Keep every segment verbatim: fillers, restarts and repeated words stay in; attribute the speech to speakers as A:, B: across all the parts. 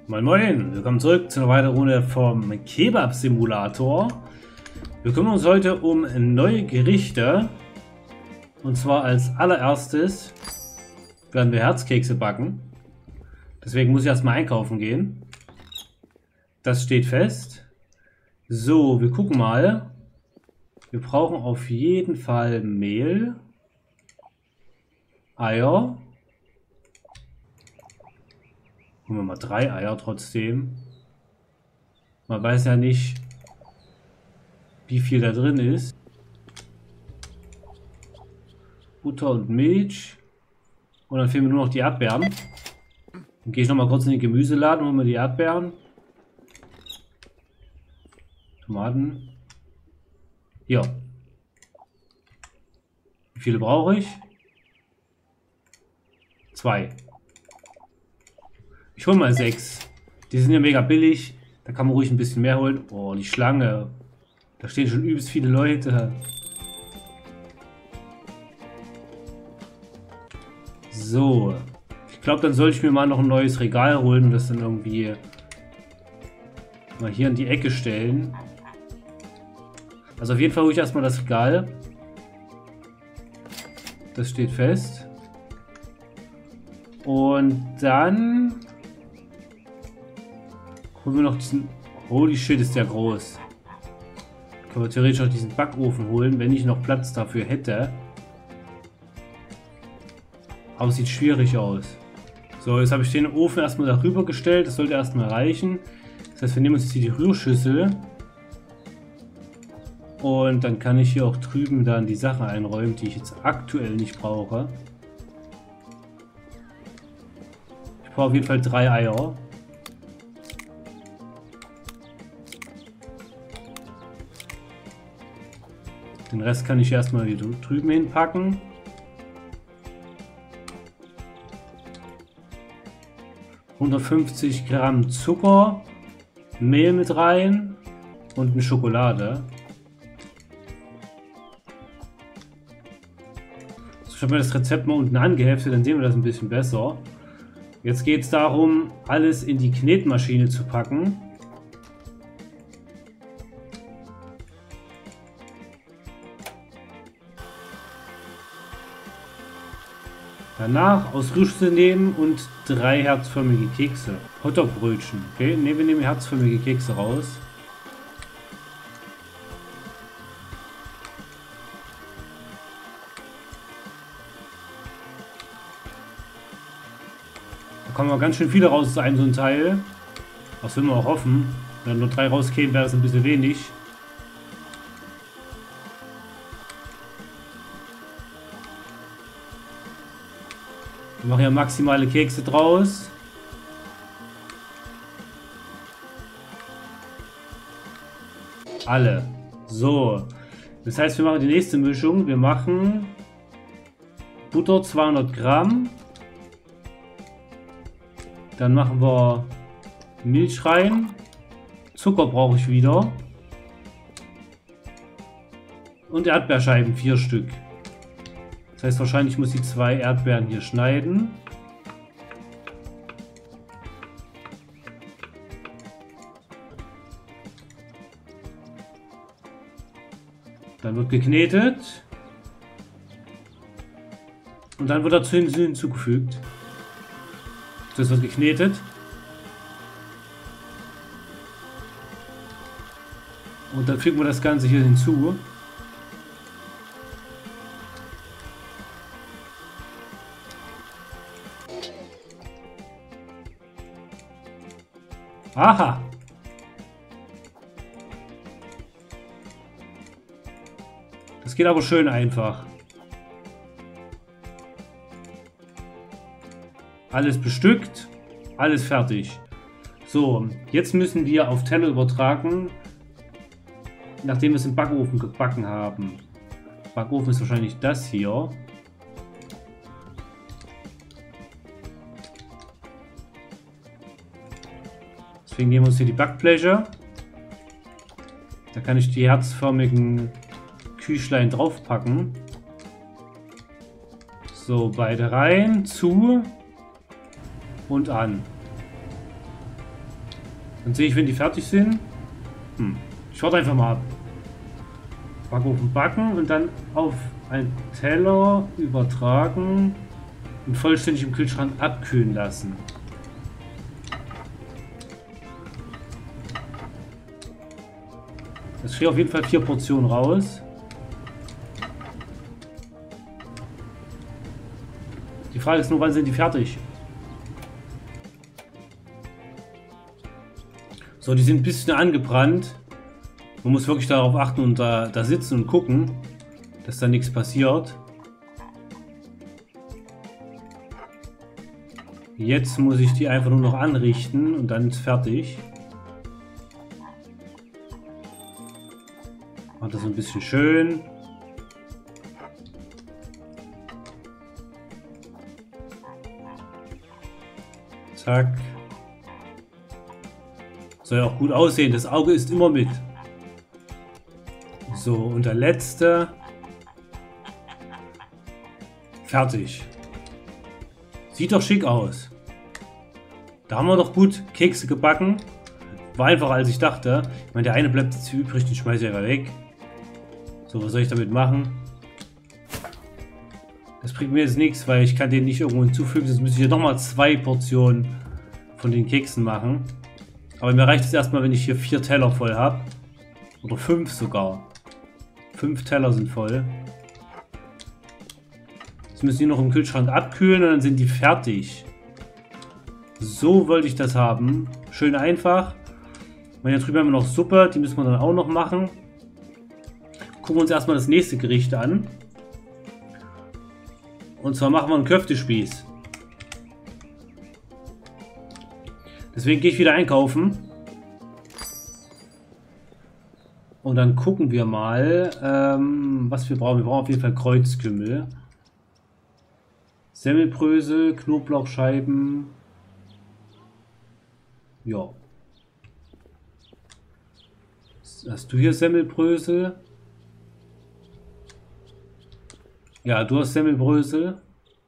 A: Moin Moin, willkommen zurück zu einer weiteren Runde vom Kebab-Simulator. Wir kümmern uns heute um neue Gerichte. Und zwar als allererstes werden wir Herzkekse backen. Deswegen muss ich erstmal einkaufen gehen. Das steht fest. So, wir gucken mal. Wir brauchen auf jeden Fall Mehl, Eier. Holen wir mal drei Eier trotzdem. Man weiß ja nicht, wie viel da drin ist. Butter und Milch. Und dann fehlen mir nur noch die Erdbeeren. Dann gehe ich nochmal kurz in den Gemüseladen und hole mir die Erdbeeren. Tomaten. Hier. Wie viele brauche ich? Zwei. Ich hole mal sechs. Die sind ja mega billig. Da kann man ruhig ein bisschen mehr holen. Oh, die Schlange. Da stehen schon übelst viele Leute. So. Ich glaube, dann sollte ich mir mal noch ein neues Regal holen und das dann irgendwie mal hier in die Ecke stellen. Also auf jeden Fall hole ich erstmal das Regal. Das steht fest. Und dann holen wir noch diesen... Holy shit, ist der groß. Können wir theoretisch auch diesen Backofen holen, wenn ich noch Platz dafür hätte. Aber es sieht schwierig aus. So, jetzt habe ich den Ofen erstmal darüber gestellt. Das sollte erstmal reichen. Das heißt, wir nehmen uns jetzt hier die Rührschüssel. Und dann kann ich hier auch drüben dann die Sachen einräumen, die ich jetzt aktuell nicht brauche. Ich brauche auf jeden Fall drei Eier. Den Rest kann ich erstmal hier drüben hinpacken. hundertfünfzig Gramm Zucker, Mehl mit rein und eine Schokolade. Ich habe mir das Rezept mal unten angeheftet, dann sehen wir das ein bisschen besser. Jetzt geht es darum, alles in die Knetmaschine zu packen. Danach aus Rüschel nehmen und drei herzförmige Kekse. Hotdog-Brötchen. Okay, ne, wir nehmen herzförmige Kekse raus. Da kommen wir ganz schön viele raus, ist ein so ein Teil. Das will man auch hoffen. Wenn nur drei rauskämen, wäre das ein bisschen wenig. Wir machen ja maximale Kekse draus. Alle. So. Das heißt, wir machen die nächste Mischung. Wir machen Butter zweihundert Gramm. Dann machen wir Milch rein. Zucker brauche ich wieder. Und Erdbeerscheiben, vier Stück. Das heißt, wahrscheinlich muss ich zwei Erdbeeren hier schneiden. Dann wird geknetet. Und dann wird dazu hinzugefügt. Das wird geknetet. Und dann fügen wir das Ganze hier hinzu. Aha! Das geht aber schön einfach. Alles bestückt, alles fertig. So, jetzt müssen wir auf Teller übertragen, nachdem wir es im Backofen gebacken haben. Backofen ist wahrscheinlich das hier. Deswegen nehmen wir uns hier die Backbleche. Da kann ich die herzförmigen Küchlein draufpacken. So, beide rein, zu und an. Dann sehe ich, wenn die fertig sind. Hm. Ich warte einfach mal ab. Backofen backen und dann auf einen Teller übertragen und vollständig im Kühlschrank abkühlen lassen. Das kriege auf jeden Fall vier Portionen raus. Die Frage ist nur, wann sind die fertig? So, die sind ein bisschen angebrannt. Man muss wirklich darauf achten und da, da sitzen und gucken, dass da nichts passiert. Jetzt muss ich die einfach nur noch anrichten und dann ist fertig. Macht das so ein bisschen schön. Zack. Soll ja auch gut aussehen. Das Auge ist immer mit. So, und der letzte. Fertig. Sieht doch schick aus. Da haben wir doch gut Kekse gebacken. War einfacher als ich dachte. Ich meine, der eine bleibt jetzt hier übrig, den schmeiße ich einfach weg. So, was soll ich damit machen? Das bringt mir jetzt nichts, weil ich kann den nicht irgendwo hinzufügen. Jetzt müsste ich hier nochmal zwei Portionen von den Keksen machen. Aber mir reicht es erstmal, wenn ich hier vier Teller voll habe. Oder fünf sogar. Fünf Teller sind voll. Jetzt müssen die noch im Kühlschrank abkühlen und dann sind die fertig. So wollte ich das haben. Schön einfach. Und hier drüben haben wir noch Suppe. Die müssen wir dann auch noch machen. Gucken wir uns erstmal das nächste Gericht an. Und zwar machen wir einen Köftespieß. Deswegen gehe ich wieder einkaufen. Und dann gucken wir mal, ähm, was wir brauchen. Wir brauchen auf jeden Fall Kreuzkümmel. Semmelbrösel, Knoblauchscheiben. Ja. Hast du hier Semmelbrösel? Ja, du hast Semmelbrösel.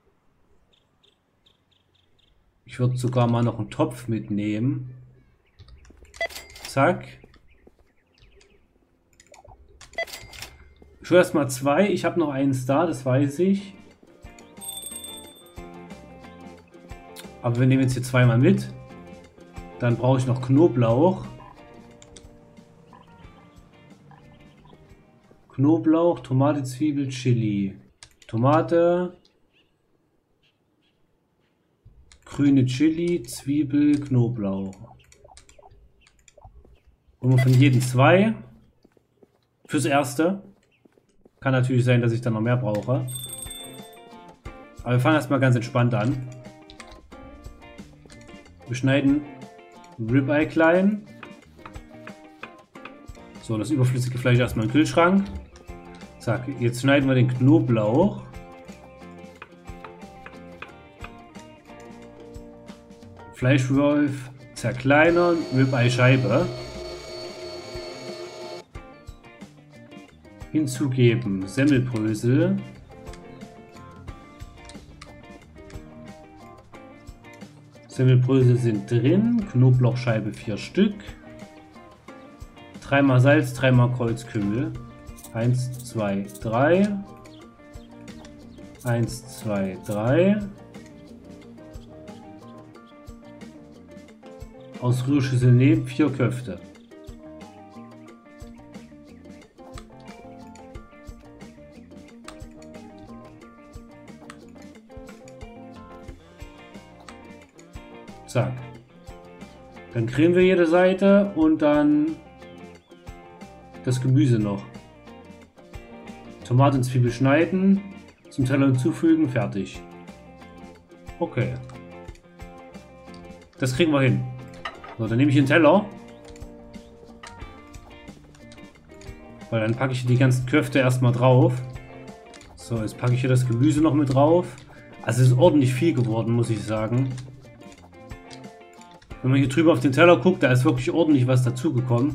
A: Ich würde sogar mal noch einen Topf mitnehmen. Zack. Ich will erstmal zwei. Ich habe noch eins da, das weiß ich. Aber wir nehmen jetzt hier zweimal mit. Dann brauche ich noch Knoblauch. Knoblauch, Tomate, Zwiebel, Chili. Tomate. Grüne Chili, Zwiebel, Knoblauch. Und wir von jedem zwei. Fürs Erste. Kann natürlich sein, dass ich dann noch mehr brauche. Aber wir fangen erstmal ganz entspannt an. Wir schneiden Ribeye klein. So, das überflüssige Fleisch erstmal im Kühlschrank. Zack, jetzt schneiden wir den Knoblauch. Fleischwolf zerkleinern, Ribeye Scheibe. Hinzugeben Semmelbrösel. Semmelbrösel sind drin, Knoblauchscheibe vier Stück. Dreimal Salz, dreimal Kreuzkümmel. Eins, zwei, drei. Eins, zwei, drei. Aus Rührschüssel nehmen, vier Köfte. Zack. Dann grillen wir jede Seite und dann das Gemüse noch. Tomate und Zwiebel schneiden, zum Teller hinzufügen, fertig. Okay. Das kriegen wir hin. So, dann nehme ich einen Teller. Weil dann packe ich die ganzen Köfte erstmal drauf. So, jetzt packe ich hier das Gemüse noch mit drauf. Also es ist ordentlich viel geworden, muss ich sagen. Wenn man hier drüber auf den Teller guckt, da ist wirklich ordentlich was dazugekommen.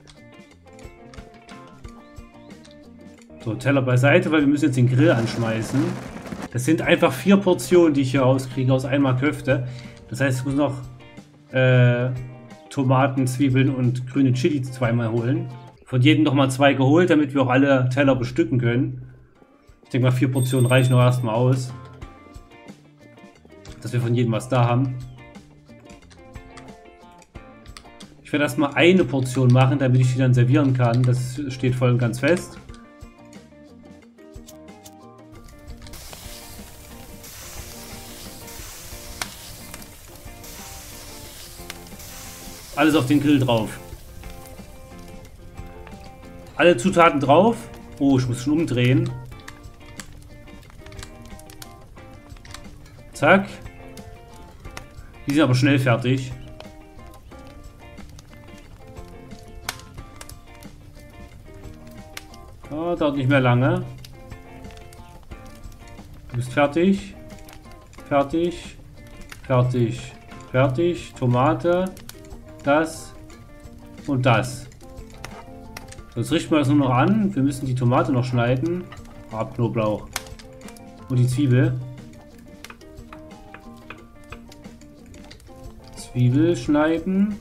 A: So, Teller beiseite, weil wir müssen jetzt den Grill anschmeißen. Das sind einfach vier Portionen, die ich hier rauskriege aus einmal Köfte. Das heißt, ich muss noch äh, Tomaten, Zwiebeln und grüne Chili zweimal holen. Von jedem nochmal zwei geholt, damit wir auch alle Teller bestücken können. Ich denke mal, vier Portionen reichen auch erstmal aus. Dass wir von jedem was da haben. Ich werde erstmal eine Portion machen, damit ich die dann servieren kann. Das steht voll und ganz fest. Alles auf den Grill drauf. Alle Zutaten drauf. Oh, ich muss schon umdrehen. Zack. Die sind aber schnell fertig. Oh, dauert nicht mehr lange. Du bist fertig. Fertig. Fertig. Fertig. Tomate. Das. Und das. So, jetzt richten wir das nur noch an. Wir müssen die Tomate noch schneiden. Ab Knoblauch. Und die Zwiebel. Zwiebel schneiden.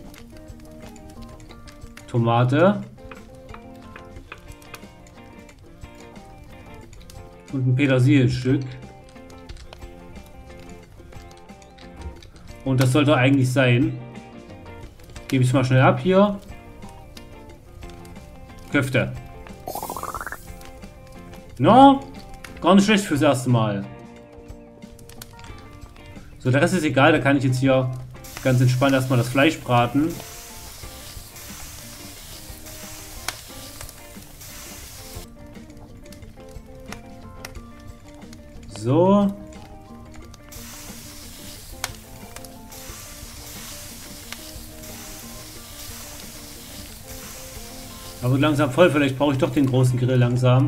A: Tomate. Und ein Petersilstück. Und das sollte eigentlich sein. Gebe ich mal schnell ab hier. Köfte. No, gar nicht schlecht fürs erste Mal. So, der Rest ist egal. Da kann ich jetzt hier ganz entspannt erstmal das Fleisch braten. So. Aber langsam voll, vielleicht brauche ich doch den großen Grill langsam.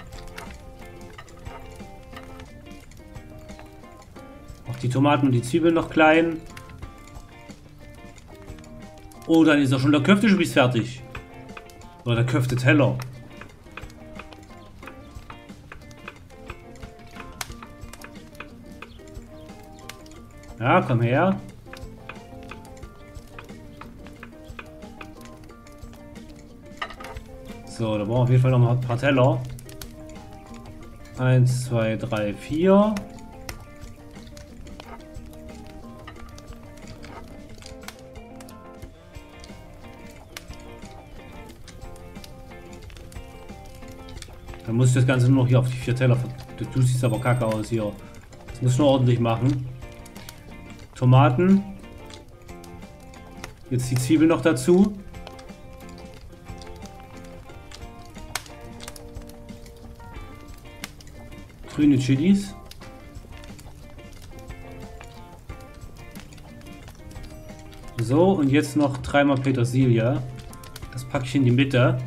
A: Auch die Tomaten und die Zwiebeln noch klein. Oh, dann ist auch schon der Köftespieß fertig. Oder der Köfteteller. Ja, komm her. So, da brauchen wir auf jeden Fall noch mal ein paar Teller. Eins, zwei, drei, vier. Dann muss ich das Ganze nur noch hier auf die vier Teller. Du siehst aber kacke aus hier. Das muss ich nur ordentlich machen. Tomaten. Jetzt die Zwiebel noch dazu. Grüne Chilis. So, und jetzt noch dreimal Petersilie. Das packe ich in die Mitte.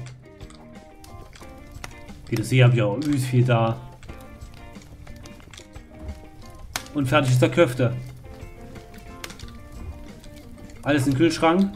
A: Petersilie habe ich auch übelst viel da. Und fertig ist der Köfte. Alles in den Kühlschrank.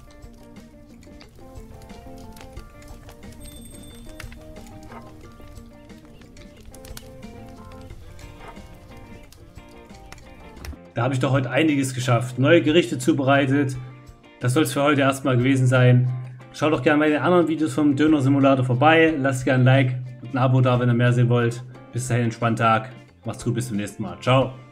A: Da habe ich doch heute einiges geschafft. Neue Gerichte zubereitet. Das soll es für heute erstmal gewesen sein. Schaut doch gerne bei den anderen Videos vom Döner Simulator vorbei. Lasst gerne ein Like und ein Abo da, wenn ihr mehr sehen wollt. Bis dahin, entspannten Tag. Macht's gut, bis zum nächsten Mal. Ciao.